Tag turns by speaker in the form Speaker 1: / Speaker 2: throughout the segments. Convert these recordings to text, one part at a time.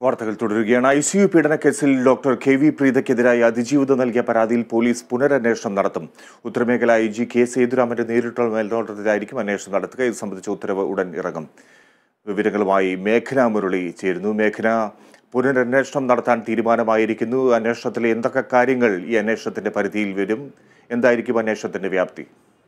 Speaker 1: വാർത്തകൾ തുടരുകയാണ്. ICU പീഡനക്കേസിൽ ഡോക്ടർ KV പ്രീതയ്ക്കെതിരായി അതിജീവിതം നൽകിയ പരാതിയിൽ പോലീസ് പുനരന്വേഷണം നടത്തും. ഉത്തരമേഖല IG K സേതുരാമന്റെ നേരിട്ടുള്ള മേൽനോട്ടത്തിലായിരിക്കും അന്വേഷണം നടത്തുക. ഇത് സംബന്ധിച്ച ഉത്തരവ് ഉടൻ ഇറങ്ങും. വിവരങ്ങളുമായി മേഘന മുരളി ചേരുന്നു. മേഘന, പുനരന്വേഷണം നടത്താൻ തീരുമാനമായിരിക്കുന്നു. അന്വേഷണത്തിലെ എന്തൊക്കെ കാര്യങ്ങൾ ഈ അന്വേഷണത്തിന്റെ പരിധിയിൽ വരും? എന്തായിരിക്കും അന്വേഷണത്തിന്റെ വ്യാപ്തി?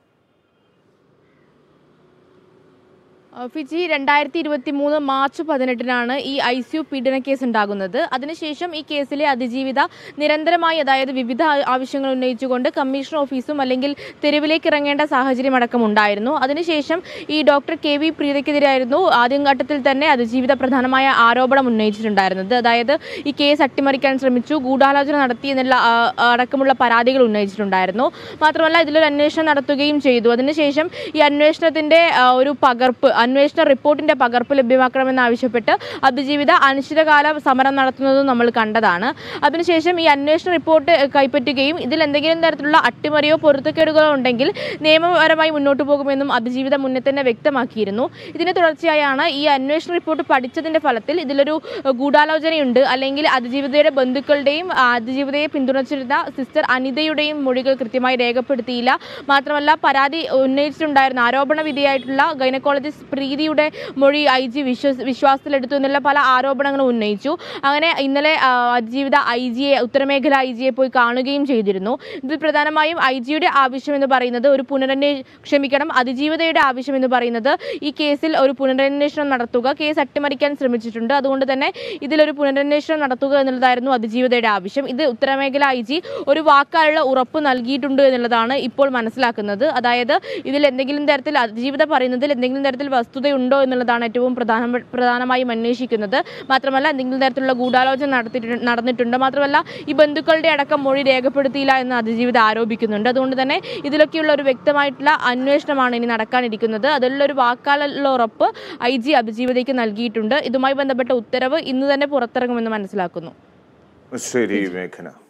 Speaker 2: ഫിജി 2023 മാർച്ച് 18 ഈ ICU പീഡന കേസ് ഉണ്ടാകുന്നത്. അതിനുശേഷം ഈ കേസിലെ അതിജീവിത നിരന്തരമായി, അതായത് വിവിധ ആവശ്യങ്ങൾ ഉന്നയിച്ചുകൊണ്ട് കമ്മീഷണർ ഓഫീസും അല്ലെങ്കിൽ തെരുവിലേക്ക് ഇറങ്ങേണ്ട സാഹചര്യം അടക്കം ഉണ്ടായിരുന്നു. അതിനുശേഷം ഈ ഡോക്ടർ KV പ്രീതയ്ക്കെതിരായിരുന്നു ആദ്യഘട്ടത്തിൽ തന്നെ അതിജീവിത പ്രധാനമായ ആരോപണം ഉന്നയിച്ചിട്ടുണ്ടായിരുന്നത്. അതായത് ഈ കേസ് അട്ടിമറിക്കാൻ ശ്രമിച്ചു, ഗൂഢാലോചന നടത്തി എന്നുള്ള അടക്കമുള്ള പരാതികൾ ഉന്നയിച്ചിട്ടുണ്ടായിരുന്നു. മാത്രമല്ല ഇതിലൊരു അന്വേഷണം നടത്തുകയും ചെയ്തു. അതിനുശേഷം ഈ അന്വേഷണത്തിന്റെ ഒരു പകർപ്പ്, അന്വേഷണ റിപ്പോർട്ടിന്റെ പകർപ്പ് ലഭ്യമാക്കണമെന്നാവശ്യപ്പെട്ട് അതിജീവിത അനിശ്ചിതകാല സമരം നടത്തുന്നതും നമ്മൾ കണ്ടതാണ്. അതിനുശേഷം ഈ അന്വേഷണ റിപ്പോർട്ട് കൈപ്പറ്റുകയും ഇതിൽ എന്തെങ്കിലും തരത്തിലുള്ള അട്ടിമറിയോ പൊരുത്തക്കേടുകളോ ഉണ്ടെങ്കിൽ നിയമപരമായി മുന്നോട്ട് പോകുമെന്നും അതിജീവിത മുന്നേ തന്നെ വ്യക്തമാക്കിയിരുന്നു. ഇതിന് തുടർച്ചയായാണ് ഈ അന്വേഷണ റിപ്പോർട്ട് പഠിച്ചതിന്റെ ഫലത്തിൽ ഇതിലൊരു ഗൂഢാലോചനയുണ്ട്, അല്ലെങ്കിൽ അതിജീവിതയുടെ ബന്ധുക്കളുടെയും അതിജീവിതയെ പിന്തുണച്ചിരുന്ന സിസ്റ്റർ അനിതയുടെയും മൊഴികൾ കൃത്യമായി രേഖപ്പെടുത്തിയില്ല. മാത്രമല്ല പരാതി ഉന്നയിച്ചിട്ടുണ്ടായിരുന്ന ആരോപണ വിധിയായിട്ടുള്ള ഗൈനക്കോളജിസ്റ്റ് പ്രീതിയുടെ മൊഴി IG വിശ്വാസത്തിലെടുത്തു എന്നുള്ള പല ആരോപണങ്ങളും ഉന്നയിച്ചു. അങ്ങനെ ഇന്നലെ അതിജീവിത ഉത്തരമേഖല IG പോയി കാണുകയും ചെയ്തിരുന്നു. ഇതിൽ പ്രധാനമായും IG ആവശ്യം എന്ന് പറയുന്നത് അതിജീവിതയുടെ ആവശ്യം എന്ന് പറയുന്നത് ഈ കേസിൽ ഒരു പുനരന്വേഷണം നടത്തുക, കേസ് അട്ടിമറിക്കാൻ ശ്രമിച്ചിട്ടുണ്ട്, അതുകൊണ്ട് തന്നെ ഇതിലൊരു പുനരന്വേഷണം നടത്തുക എന്നുള്ളതായിരുന്നു അതിജീവിതയുടെ ആവശ്യം. ഇത് ഉത്തരമേഖല IG ഒരു വാക്കാലുള്ള ഉറപ്പ് നൽകിയിട്ടുണ്ട് എന്നുള്ളതാണ് ഇപ്പോൾ മനസ്സിലാക്കുന്നത്. അതായത് ഇതിൽ എന്തെങ്കിലും തരത്തിൽ അതിജീവിത പറയുന്നതിൽ എന്തെങ്കിലും തരത്തിൽ വസ്തുതയുണ്ടോ എന്നുള്ളതാണ് ഏറ്റവും പ്രധാനമായും അന്വേഷിക്കുന്നത്. മാത്രമല്ല എന്തെങ്കിലും തരത്തിലുള്ള ഗൂഢാലോചന നടന്നിട്ടുണ്ട്, മാത്രമല്ല ഈ ബന്ധുക്കളുടെ അടക്കം മൊഴി രേഖപ്പെടുത്തിയില്ല എന്ന് അതിജീവിത ആരോപിക്കുന്നുണ്ട്. അതുകൊണ്ട് തന്നെ ഇതിലൊക്കെയുള്ള ഒരു വ്യക്തമായിട്ടുള്ള അന്വേഷണമാണ് ഇനി നടക്കാനിരിക്കുന്നത്. അതിലുള്ള ഒരു വാക്കാലുള്ള ഉറപ്പ് IG അതിജീവിതയ്ക്ക് നൽകിയിട്ടുണ്ട്. ഇതുമായി ബന്ധപ്പെട്ട ഉത്തരവ് ഇന്ന് തന്നെ പുറത്തിറങ്ങുമെന്ന് മനസ്സിലാക്കുന്നു.
Speaker 1: ശരി മേഘന.